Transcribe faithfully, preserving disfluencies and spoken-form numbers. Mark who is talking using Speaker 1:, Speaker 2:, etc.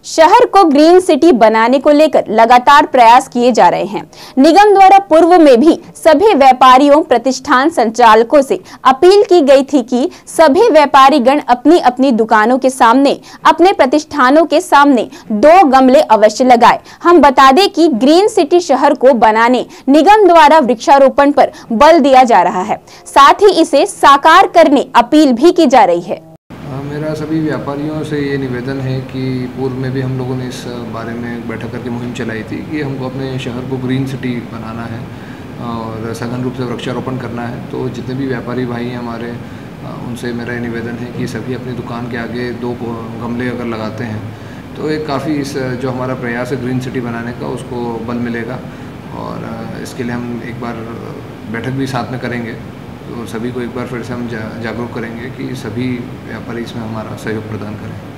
Speaker 1: शहर को green city बनाने को लेकर लगातार प्रयास किए जा रहे हैं। निगम द्वारा पूर्व में भी सभी व्यापारियों प्रतिष्ठान संचालकों से अपील की गई थी कि सभी व्यापारीगण अपनी अपनी दुकानों के सामने, अपने प्रतिष्ठानों के सामने दो गमले अवश्य लगाएं। हम बता दें कि ग्रीन सिटी शहर को बनाने निगम द्वारा वृक्षारोपण पर बल दिया जा रहा है, साथ ही इसे साकार करने अपील भी की जा रही है।
Speaker 2: मेरा सभी व्यापारियों से ये निवेदन है कि पूर्व में भी हम लोगों ने इस बारे में बैठक करके मुहिम चलाई थी कि हमको अपने शहर को ग्रीन सिटी बनाना है और सघन रूप से वृक्षारोपण करना है। तो जितने भी व्यापारी भाई हैं हमारे, उनसे मेरा ये निवेदन है कि सभी अपनी दुकान के आगे दो गमले अगर लगाते हैं तो एक काफ़ी इस जो हमारा प्रयास है ग्रीन सिटी बनाने का, उसको बल मिलेगा। और इसके लिए हम एक बार बैठक भी साथ में करेंगे, तो सभी को एक बार फिर से हम जा, जागरूक करेंगे कि सभी व्यापारी इसमें हमारा सहयोग प्रदान करें।